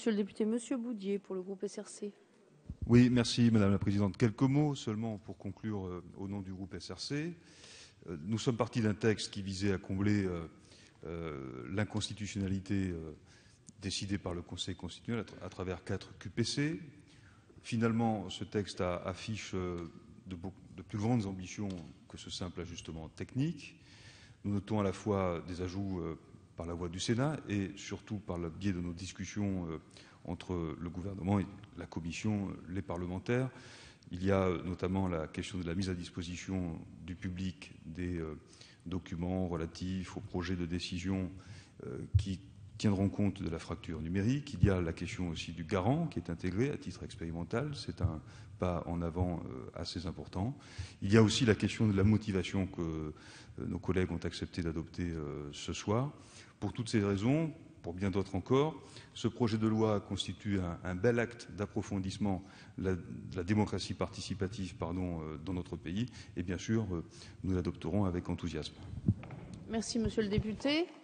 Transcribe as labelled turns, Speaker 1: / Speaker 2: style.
Speaker 1: Monsieur le député, Monsieur Boudier pour le groupe SRC.
Speaker 2: Oui, merci Madame la Présidente. Quelques mots seulement pour conclure au nom du groupe SRC. Nous sommes partis d'un texte qui visait à combler l'inconstitutionnalité décidée par le Conseil constitutionnel à travers 4 QPC. Finalement, ce texte affiche de plus grandes ambitions que ce simple ajustement technique. Nous notons à la fois des ajouts par la voie du Sénat et surtout par le biais de nos discussions entre le gouvernement et la Commission, les parlementaires. Il y a notamment la question de la mise à disposition du public des documents relatifs aux projets de décision qui tiendront compte de la fracture numérique. Il y a la question aussi du garant qui est intégré à titre expérimental. C'est un pas en avant assez important. Il y a aussi la question de la motivation que nos collègues ont accepté d'adopter ce soir. Pour toutes ces raisons, pour bien d'autres encore, ce projet de loi constitue un bel acte d'approfondissement de la démocratie participative dans notre pays et bien sûr, nous l'adopterons avec enthousiasme.
Speaker 1: Merci, Monsieur le député.